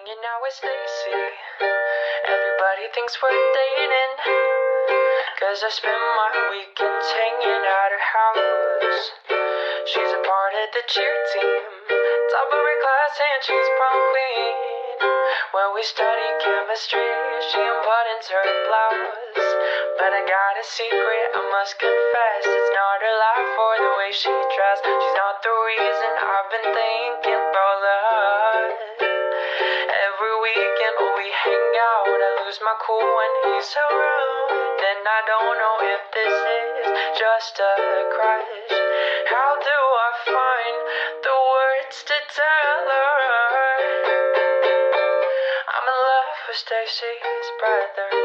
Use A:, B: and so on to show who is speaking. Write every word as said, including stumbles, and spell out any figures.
A: hanging out with Stacy. Everybody thinks we're dating, cause I spend my weekends hanging at her house. She's a part of the cheer team, top of her class and she's prom queen. When we study chemistry, she unbuttons her blouse. But I got a secret, I must confess, it's not her life or the way she dressed. She's not the reason I've been thinking about love. Every weekend when we hang out, I lose my cool when he's around. And I don't know if this is just a crush. How do I find the words to tell her I'm in love with Stacy's brother?